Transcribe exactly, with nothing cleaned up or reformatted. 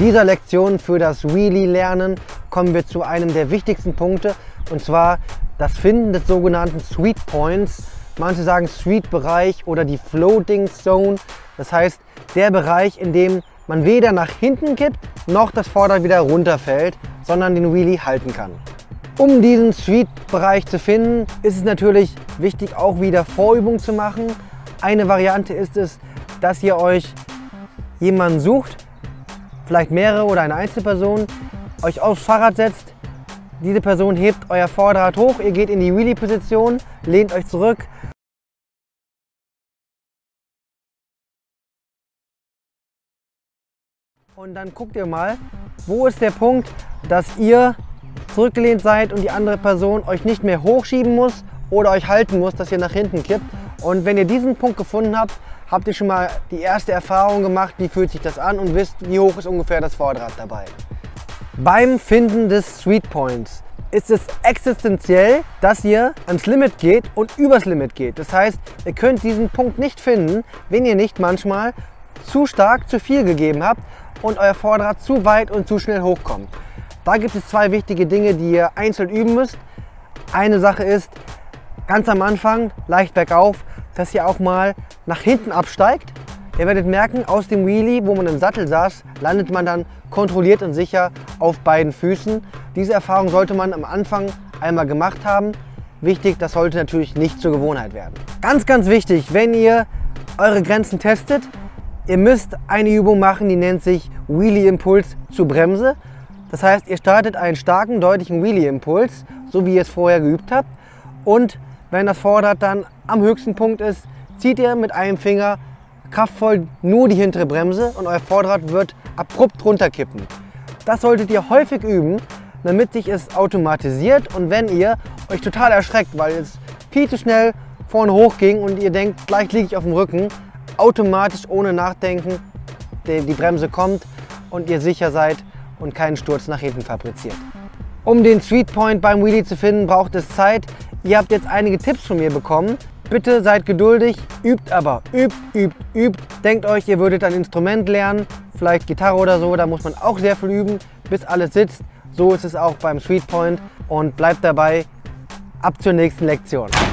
dieser Lektion für das Wheelie-Lernen kommen wir zu einem der wichtigsten Punkte, und zwar das Finden des sogenannten Sweet Points. Manche sagen Sweet-Bereich oder die Floating Zone. Das heißt, der Bereich, in dem man weder nach hinten kippt, noch das Vorderrad wieder runterfällt, sondern den Wheelie halten kann. Um diesen Sweet-Bereich zu finden, ist es natürlich wichtig, auch wieder Vorübungen zu machen. Eine Variante ist es, dass ihr euch jemanden sucht, vielleicht mehrere oder eine Einzelperson, euch aufs Fahrrad setzt. Diese Person hebt euer Vorderrad hoch, ihr geht in die Wheelie-Position, lehnt euch zurück. Und dann guckt ihr mal, wo ist der Punkt, dass ihr zurückgelehnt seid und die andere Person euch nicht mehr hochschieben muss oder euch halten muss, dass ihr nach hinten kippt. Und wenn ihr diesen Punkt gefunden habt, habt ihr schon mal die erste Erfahrung gemacht, wie fühlt sich das an und wisst, wie hoch ist ungefähr das Vorderrad dabei. Beim Finden des Sweet Points ist es existenziell, dass ihr ans Limit geht und übers Limit geht. Das heißt, ihr könnt diesen Punkt nicht finden, wenn ihr nicht manchmal zu stark zu viel gegeben habt und euer Vorderrad zu weit und zu schnell hochkommt. Da gibt es zwei wichtige Dinge, die ihr einzeln üben müsst. Eine Sache ist, ganz am Anfang, leicht bergauf, dass ihr auch mal nach hinten absteigt. Ihr werdet merken, aus dem Wheelie, wo man im Sattel saß, landet man dann kontrolliert und sicher auf beiden Füßen. Diese Erfahrung sollte man am Anfang einmal gemacht haben. Wichtig, das sollte natürlich nicht zur Gewohnheit werden. Ganz, ganz wichtig, wenn ihr eure Grenzen testet, ihr müsst eine Übung machen, die nennt sich Wheelie-Impuls zur Bremse. Das heißt, ihr startet einen starken, deutlichen Wheelie-Impuls, so wie ihr es vorher geübt habt. Und wenn das Vorderrad dann am höchsten Punkt ist, zieht ihr mit einem Finger kraftvoll nur die hintere Bremse und euer Vorderrad wird abrupt runterkippen. Das solltet ihr häufig üben, damit sich es automatisiert, und wenn ihr euch total erschreckt, weil es viel zu schnell vorne hoch ging und ihr denkt, gleich liege ich auf dem Rücken, automatisch ohne Nachdenken die, die Bremse kommt und ihr sicher seid und keinen Sturz nach hinten fabriziert. Um den Sweet Point beim Wheelie zu finden, braucht es Zeit. Ihr habt jetzt einige Tipps von mir bekommen. Bitte seid geduldig, übt aber, übt, übt, übt. Denkt euch, ihr würdet ein Instrument lernen, vielleicht Gitarre oder so, da muss man auch sehr viel üben, bis alles sitzt. So ist es auch beim Sweet Point, und bleibt dabei. Ab zur nächsten Lektion.